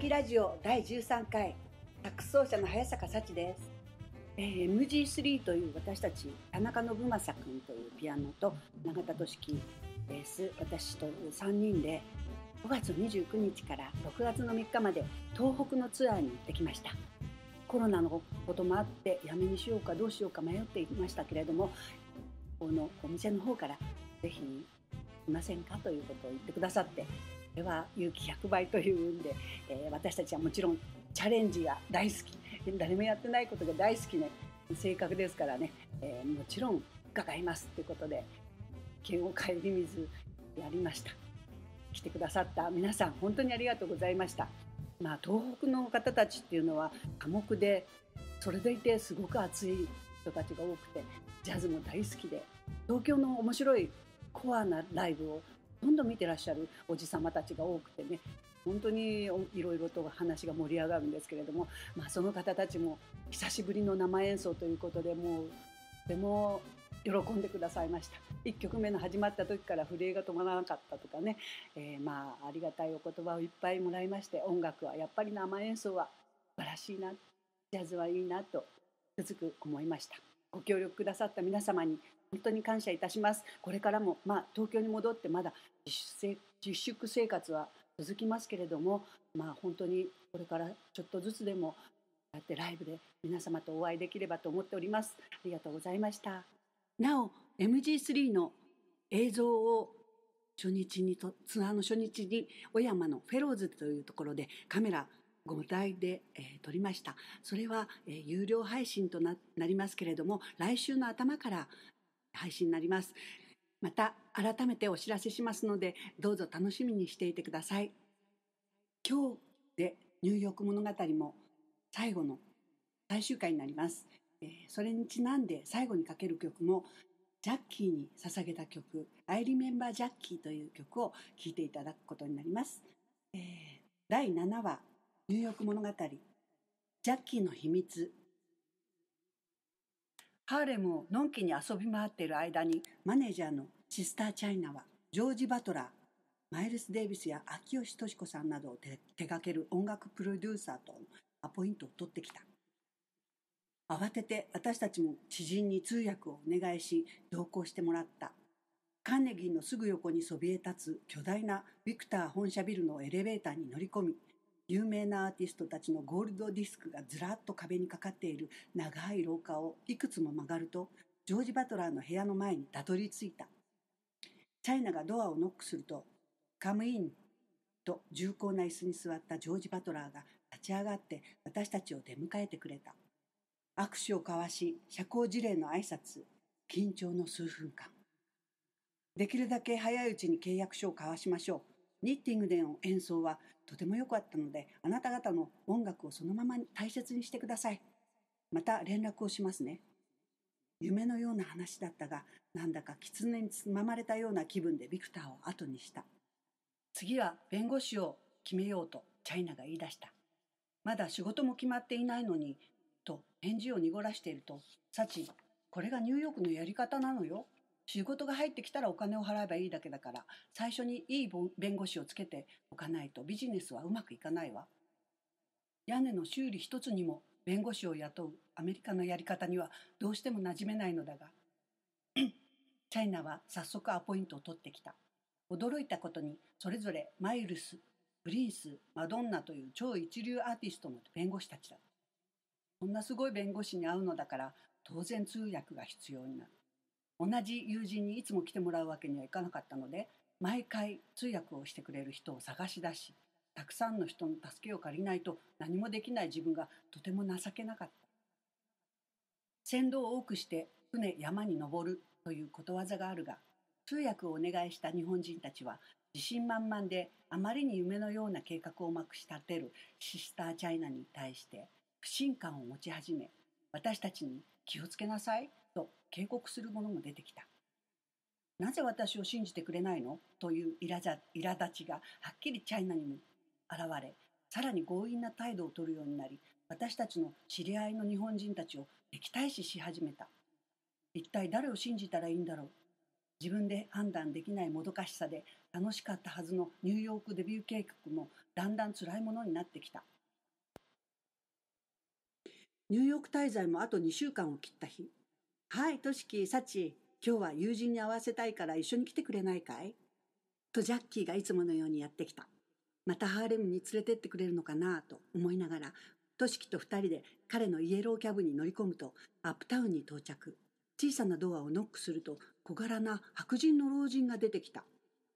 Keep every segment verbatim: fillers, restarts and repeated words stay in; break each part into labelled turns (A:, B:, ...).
A: ぎラジオだいじゅうさんかい、サックス奏者の早坂幸です。えー、エムジースリー という私たち、田中信正君というピアノと永田俊樹ベース、私というさんにんでごがつにじゅうくにちからろくがつのみっかまで東北のツアーに行ってきました。コロナのこともあってやめにしようかどうしようか迷っていましたけれども、このお店の方からぜひいませんかということを言ってくださって、では勇気ひゃくばいというんで、えー、私たちはもちろんチャレンジが大好き、誰もやってないことが大好きな性格ですからね、えー、もちろん伺いますということで剣を顧みずやりました。来てくださった皆さん本当にありがとうございました。まあ、東北の方たちっていうのは寡黙で、それでいてすごく熱い人たちが多くて、ジャズも大好きで、東京の面白いコアなライブをほとんど見てらっしゃるおじさまたちが多くてね、本当にいろいろと話が盛り上がるんですけれども、まあ、その方たちも久しぶりの生演奏ということで、もうとても喜んでくださいました。いっきょくめの始まった時から震えが止まらなかったとかね、えー、まあありがたいお言葉をいっぱいもらいまして、音楽はやっぱり生演奏は素晴らしいな、ジャズはいいなとつくづく思いました。ご協力くださった皆様に本当に感謝いたします。これからも、まあ、東京に戻ってまだ自粛自粛生活は続きますけれども、まあ、本当にこれからちょっとずつでもやってライブで皆様とお会いできればと思っております。ありがとうございました。なお エムジースリー の映像を初日にとツアーの初日に小山のフェローズというところでカメラごだいで、えー、撮りました。それは、えー、有料配信と な, なりますけれども、来週の頭から配信になります。また改めてお知らせしますので、どうぞ楽しみにしていてください。今日でニューヨーク物語も最後の最終回になります。えー、それにちなんで最後にかける曲もジャッキーに捧げた曲、I Remember Jackie という曲を聴いていただくことになります。えー、だいななわ、ニューヨーク物語、ジャッキーの秘密。ハーレムをのんきに遊び回っている間に、マネージャーのシスター・チャイナはジョージ・バトラー、マイルス・デイビスや秋吉敏子さんなどを手掛ける音楽プロデューサーとのアポイントを取ってきた。慌てて私たちも知人に通訳をお願いし同行してもらった。カーネギーのすぐ横にそびえ立つ巨大なビクター本社ビルのエレベーターに乗り込み、有名なアーティストたちのゴールドディスクがずらっと壁にかかっている長い廊下をいくつも曲がると、ジョージ・バトラーの部屋の前にたどり着いた。チャイナがドアをノックすると、カムインと重厚な椅子に座ったジョージ・バトラーが立ち上がって私たちを出迎えてくれた。握手を交わし、社交辞令の挨拶、緊張の数分間。できるだけ早いうちに契約書を交わしましょう。ニッティングでの演奏はとても良かったので、あなた方の音楽をそのまま大切にしてください。また連絡をしますね。夢のような話だったが、なんだか狐につままれたような気分でビクターを後にした。次は弁護士を決めようとチャイナが言い出した。まだ仕事も決まっていないのに、と返事を濁らしていると、サチ、これがニューヨークのやり方なのよ。仕事が入ってきたらお金を払えばいいだけだから、最初にいい弁護士をつけておかないとビジネスはうまくいかないわ。屋根の修理一つにも弁護士を雇うアメリカのやり方にはどうしても馴染めないのだが、チャイナは早速アポイントを取ってきた。驚いたことに、それぞれマイルス、プリンス、マドンナという超一流アーティストの弁護士たちだ。そんなすごい弁護士に会うのだから、当然通訳が必要になる。同じ友人にいつも来てもらうわけにはいかなかったので、毎回通訳をしてくれる人を探し出し、たくさんの人の助けを借りないと何もできない自分がとても情けなかった。船頭を多くして船山に登るということわざがあるが、通訳をお願いした日本人たちは自信満々で、あまりに夢のような計画をまくし立てるシスター・チャイナに対して不信感を持ち始め、私たちに気をつけなさいと警告する者も出てきた。なぜ私を信じてくれないのという苛立ちがはっきりチャイナにも現れ、さらに強引な態度を取るようになり、私たちの知り合いの日本人たちを敵対視し始めた。一体誰を信じたらいいんだろう。自分で判断できないもどかしさで楽しかったはずのニューヨークデビュー計画もだんだん辛いものになってきた。ニューヨーク滞在もあとにしゅうかんを切った日。はい、としき、サチ、今日は友人に会わせたいから一緒に来てくれないかいとジャッキーがいつものようにやってきた。またハーレムに連れてってくれるのかなと思いながら、としきと二人で彼のイエローキャブに乗り込むと、アップタウンに到着。小さなドアをノックすると、小柄な白人の老人が出てきた。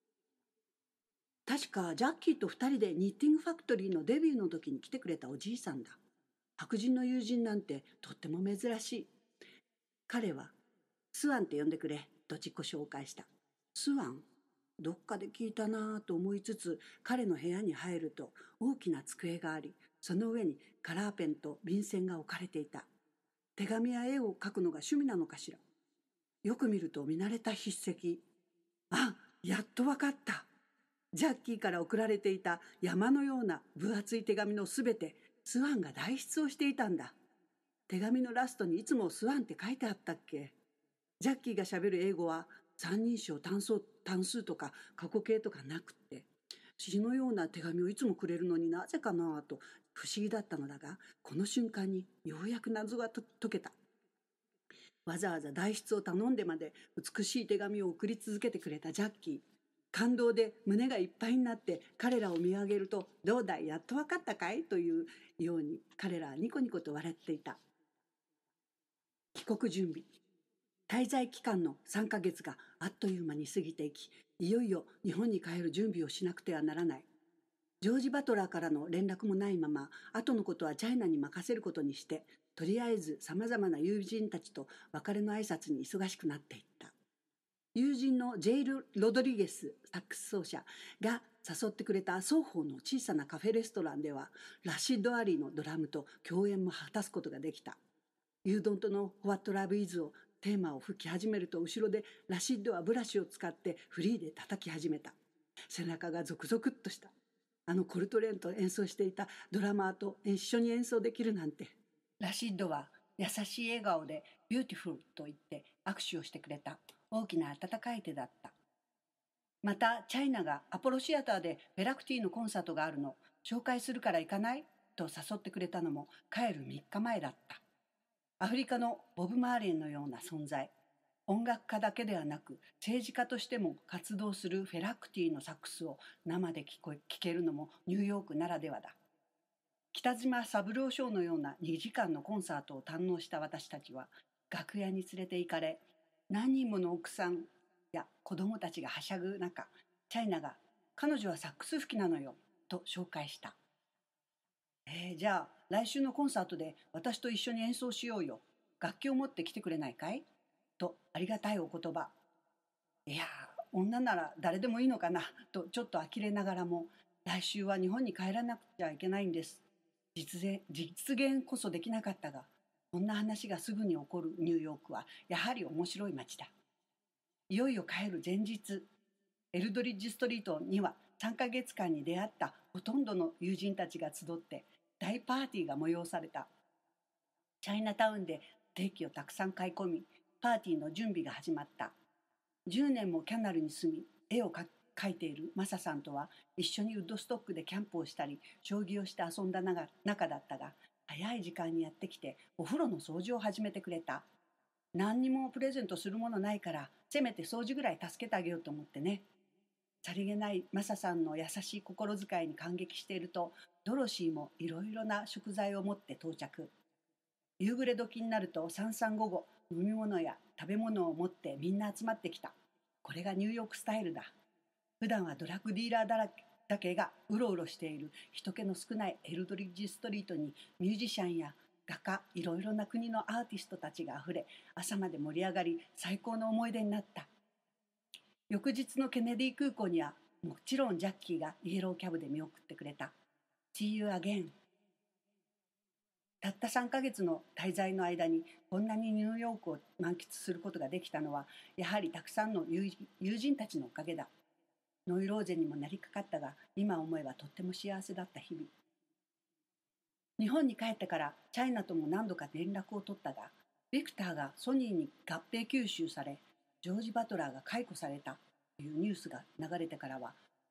A: 確かジャッキーと二人でニッティングファクトリーのデビューの時に来てくれたおじいさんだ。白人の友人なんてとっても珍しい。彼は、スワンって呼んでくれ、と自己紹介した。スワン？どっかで聞いたなぁと思いつつ、彼の部屋に入ると大きな机があり、その上にカラーペンと便箋が置かれていた。手紙や絵を描くのが趣味なのかしら。よく見ると見慣れた筆跡。あ、やっとわかった。ジャッキーから送られていた山のような分厚い手紙のすべて、スワンが代筆をしていたんだ。手紙のラストにいつもスワンって書いてあったっけ。ジャッキーがしゃべる英語は三人称単数単数とか過去形とかなくって、詩のような手紙をいつもくれるのになぜかなと不思議だったのだが、この瞬間にようやく謎がと解けた。わざわざ代筆を頼んでまで美しい手紙を送り続けてくれたジャッキー。感動で胸がいっぱいになって彼らを見上げると、どうだい、やっとわかったかいというように彼らはニコニコと笑っていた。帰国準備。滞在期間のさんかげつがあっという間に過ぎていき、いよいよ日本に帰る準備をしなくてはならない。ジョージ・バトラーからの連絡もないまま、後のことはチャイナに任せることにして、とりあえずさまざまな友人たちと別れの挨拶に忙しくなっていった。友人のジェイル・ロドリゲスサックス奏者が誘ってくれた双方の小さなカフェレストランでは、ラシッド・アリーのドラムと共演も果たすことができた。ユードントの What Love Is をテーマを吹き始めると、後ろでラシッドはブラシを使ってフリーで叩き始めた。背中がゾクゾクっとした。あのコルトレーンと演奏していたドラマーと一緒に演奏できるなんて。ラシッドは優しい笑顔でビューティフルと言って握手をしてくれた。大きな温かい手だった。またチャイナがアポロシアターでフェラクティのコンサートがあるの、紹介するから行かないと誘ってくれたのも帰るみっかまえだった。アフリカのボブ・マーレーのような存在、音楽家だけではなく政治家としても活動するフェラクティのサックスを生で聞こえ聞けるのもニューヨークならではだ。北島三郎ショーのようなにじかんのコンサートを堪能した私たちは、楽屋に連れて行かれ、何人もの奥さんや子供たちがはしゃぐ中、チャイナが彼女はサックス吹きなのよと紹介した。えー、じゃあ来週のコンサートで私と一緒に演奏しようよ。楽器を持ってきてくれないかいとありがたいお言葉。いや女なら誰でもいいのかなとちょっと呆れながらも、来週は日本に帰らなくちゃいけないんです。実現、実現こそできなかったが、こんな話がすぐに起こるニューヨークはやはり面白い街だ。いよいよ帰る前日、エルドリッジストリートにはさんかげつかんに出会ったほとんどの友人たちが集って大パーティーが催された。チャイナタウンでケーキをたくさん買い込み、パーティーの準備が始まった。じゅうねんもキャナルに住み、絵を描いているマサさんとは一緒にウッドストックでキャンプをしたり、将棋をして遊んだ仲だったが、早い時間にやってきてお風呂の掃除を始めてくれた。何にもプレゼントするものないから、せめて掃除ぐらい助けてあげようと思ってね。さりげないマサさんの優しい心遣いに感激していると、ドロシーもいろいろな食材を持って到着。夕暮れ時になると三々午後、飲み物や食べ物を持ってみんな集まってきた。これがニューヨークスタイルだ。普段はドラッグディーラーだらけだけがうろうろしている人気の少ないエルドリッジストリートに、ミュージシャンや画家、いろいろな国のアーティストたちがあふれ、朝まで盛り上がり、最高の思い出になった。翌日のケネディ空港にはもちろんジャッキーがイエローキャブで見送ってくれた。 See you again。 たったさんかげつの滞在の間にこんなにニューヨークを満喫することができたのは、やはりたくさんの友人たちのおかげだ。ノイローゼにもなりかかったが、今思えばとっても幸せだった日々。日本に帰ってからチャイナとも何度か連絡を取ったが、ビクターがソニーに合併吸収され、ジョージ・バトラーが解雇されたというニュースが流れてからは、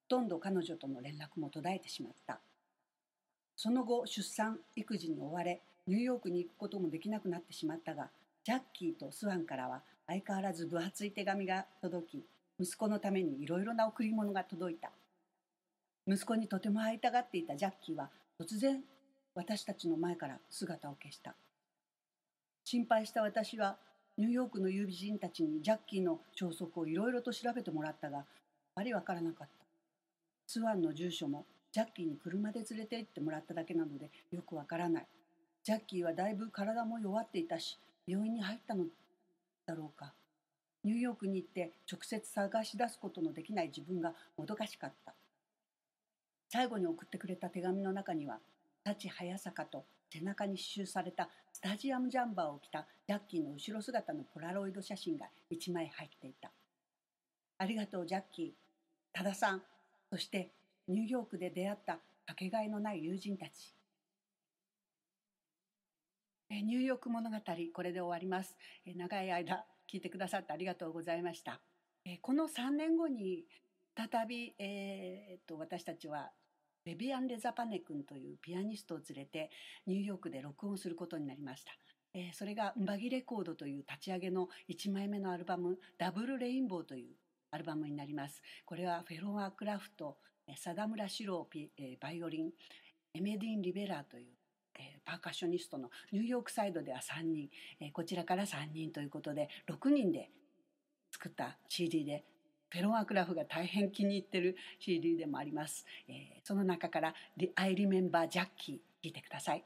A: とんど彼女との連絡も途絶えてしまった。その後出産育児に追われニューヨークに行くこともできなくなってしまったが、ジャッキーとスワンからは相変わらず分厚い手紙が届き、息子のためにいろいろな贈り物が届いた。息子にとても会いたがっていたジャッキーは突然私たちの前から姿を消した。心配した私はニューヨークの友人たちにジャッキーの消息をいろいろと調べてもらったが、やっぱりわからなかった。スワンの住所もジャッキーに車で連れて行ってもらっただけなのでよくわからない。ジャッキーはだいぶ体も弱っていたし、病院に入ったのだろうか。ニューヨークに行って直接探し出すことのできない自分がもどかしかった。最後に送ってくれた手紙の中には、舘早坂と背中に刺繍されたスタジアムジャンバーを着たジャッキーの後ろ姿のポラロイド写真がいちまい入っていた。ありがとうジャッキー、多田さん、そしてニューヨークで出会ったかけがえのない友人たち。えニューヨーク物語、これで終わります。え長い間聞いてくださってありがとうございました。えこのさんねんごに再び、えー、っと私たちはベビアン・レザパネ君というピアニストを連れてニューヨークで録音することになりました。えー、それがンバギレコードという立ち上げのいちまいめのアルバム、ダブルレインボーというアルバムになります。これはフェロワークラフト、貞村史郎ピ、えー、バイオリン、エメディン・リベラーという、えー、パーカッショニストのニューヨークサイドではさんにん、えー、こちらからさんにんということでろくにんで作った シーディー で、フェロワークラフが大変気に入ってる シーディー でもあります。えー、その中から「I Remember Jackie」聴いてください。